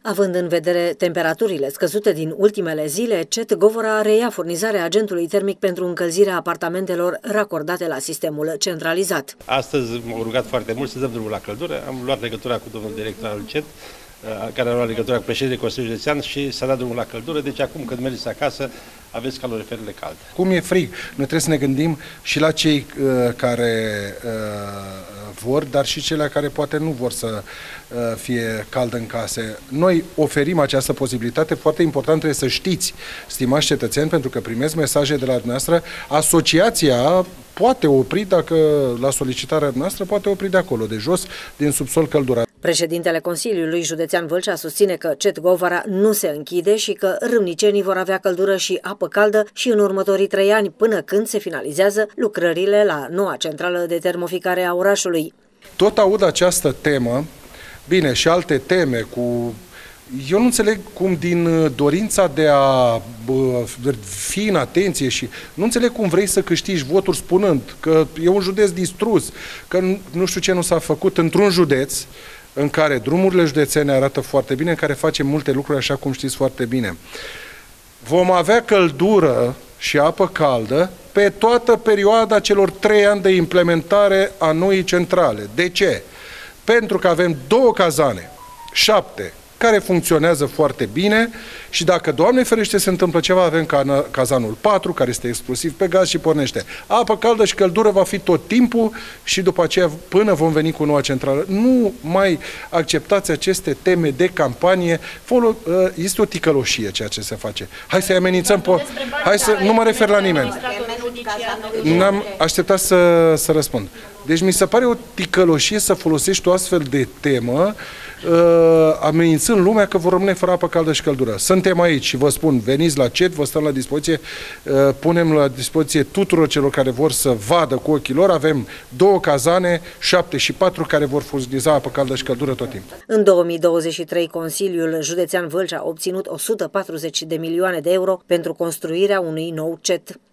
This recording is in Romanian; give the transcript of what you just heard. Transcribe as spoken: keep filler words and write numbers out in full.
Având în vedere temperaturile scăzute din ultimele zile, C E T Govora reia furnizarea agentului termic pentru încălzirea apartamentelor racordate la sistemul centralizat. Astăzi m-au rugat foarte mult să dăm drumul la căldură. Am luat legătura cu domnul director al C E T, care a luat legătura cu președintele Consiliului Județean și s-a dat drumul la căldură. Deci acum când mergeți acasă, aveți caloriferele calde. Cum e frig, noi trebuie să ne gândim și la cei uh, care uh, vor, dar și cele care poate nu vor să uh, fie cald în case. Noi oferim această posibilitate. Foarte important trebuie să știți, stimați cetățeni, pentru că primesc mesaje de la dumneavoastră. Asociația poate opri, dacă la solicitarea noastră, poate opri de acolo, de jos, din subsol căldura. Președintele Consiliului Județean Vâlcea susține că C E T Govora nu se închide și că râmnicenii vor avea căldură și apă caldă și în următorii trei ani, până când se finalizează lucrările la noua centrală de termoficare a orașului. Tot aud această temă, bine, și alte teme cu... Eu nu înțeleg cum din dorința de a bă, fi în atenție și nu înțeleg cum vrei să câștigi voturi spunând că e un județ distrus, că nu știu ce nu s-a făcut într-un județ în care drumurile județene arată foarte bine, în care facem multe lucruri așa cum știți foarte bine. Vom avea căldură și apă caldă pe toată perioada celor trei ani de implementare a noii centrale. De ce? Pentru că avem două cazane, șapte, care funcționează foarte bine și dacă, Doamne ferește, se întâmplă ceva, avem cazanul patru, care este exclusiv pe gaz și pornește. Apă caldă și căldură va fi tot timpul și după aceea, până vom veni cu noua centrală. Nu mai acceptați aceste teme de campanie. Este o ticăloșie ceea ce se face. Hai să-i amenințăm pe... Hai să... Nu mă refer la nimeni. N-am așteptat să, să răspund. Deci mi se pare o ticăloșie să folosești o astfel de temă uh, amenințând lumea că vor rămâne fără apă caldă și căldură. Suntem aici și vă spun, veniți la C E T, vă stăm la dispoziție, uh, punem la dispoziție tuturor celor care vor să vadă cu ochii lor. Avem două cazane, șapte și patru, care vor furniza apă caldă și căldură tot timpul. În două mii douăzeci și trei, Consiliul Județean Vâlcea a obținut o sută patruzeci de milioane de euro pentru construirea unui nou C E T.